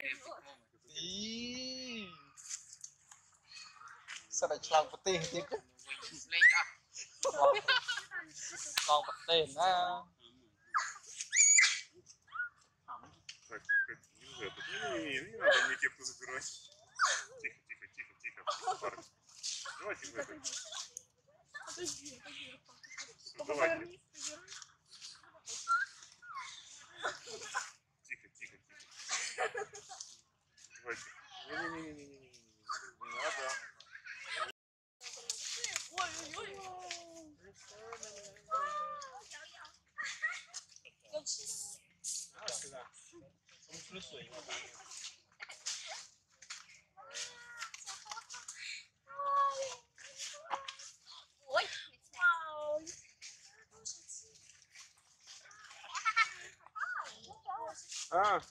Ý. Sao lại làm một tiền tiếc á? Làm một tiền á. Не надо мне кепку забирать. Тихо, тихо, тихо, тихо. Парни. Давайте в это. Давайте. Тихо, тихо, тихо. Давайте. Не-не-не-не-не-не-не. Не надо. 是的，我们出了水。啊！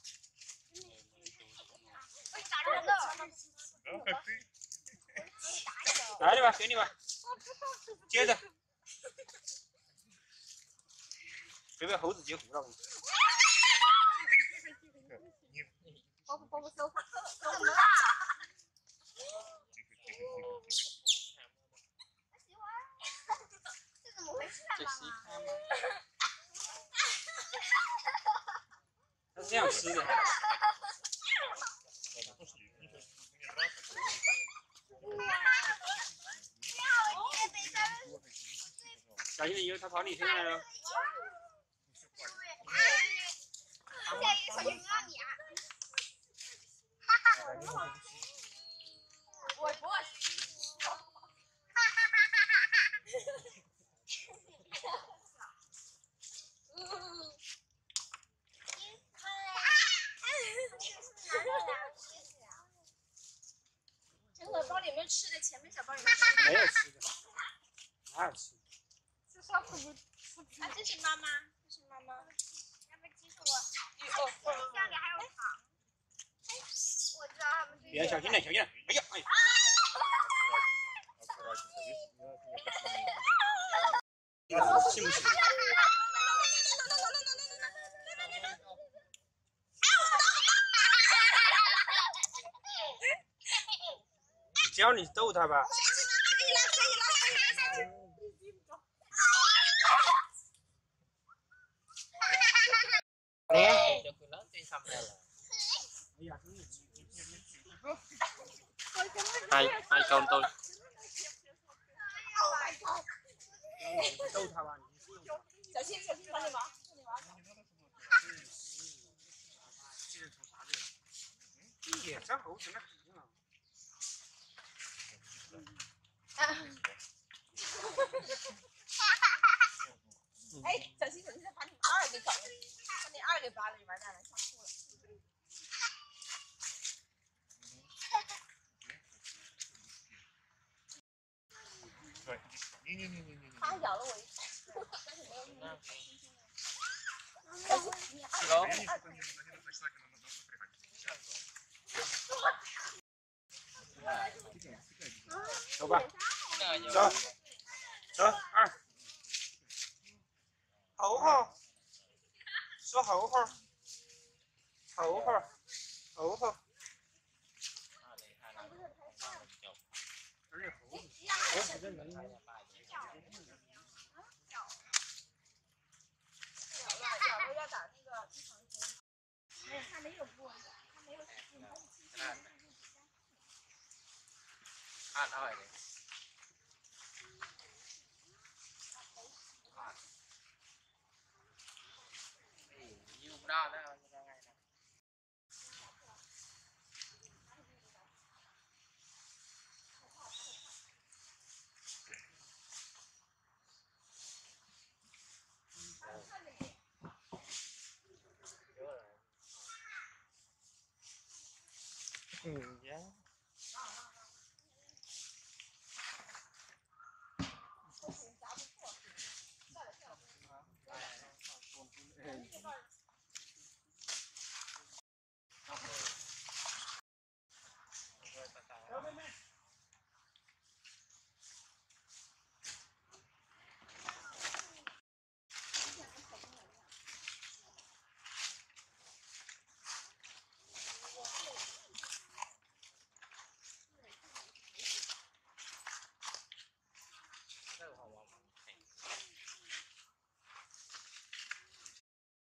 来吧，给你吧，接着，别被猴子截胡了。这是看吗？它是这样吃的。小心点，以后它跑你身上来了。 这个包里面吃的，前面小包里面没有吃的，哪有吃的？ 这啥不啊？这是妈妈，这是妈妈。要不其实我家里还有糖。哎，我知道他们。 别小心点，小心点！哎呀，哎呀！信不信？只要你逗他吧。hai con tôi. Đâu thà bạn. 小心小心，帮你忙，帮你忙。 这是从啥的？脸上猴子那肯定啊。 哎，小心小心，再把你二给搞了，把你二给扒了，你完蛋了，吓哭了。 对，你， 它咬了我一口，但是没有那么轻轻的。小心你二走吧，走，走二，猴猴，说猴猴，猴猴，猴猴。而且猴子这人。 要打那个预防针。没有，他没有播，他没有使劲，他是轻轻的。 按二的。用不到那个应该的。嗯呀。